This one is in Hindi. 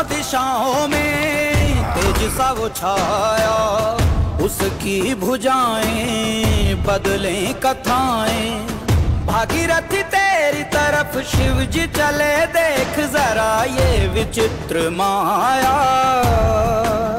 दिशाओं में तेज सा वो छाया, उसकी भुजाएं बदलें कथाएं। भागीरथी तेरी तरफ शिव जी चले, देख जरा ये विचित्र माया।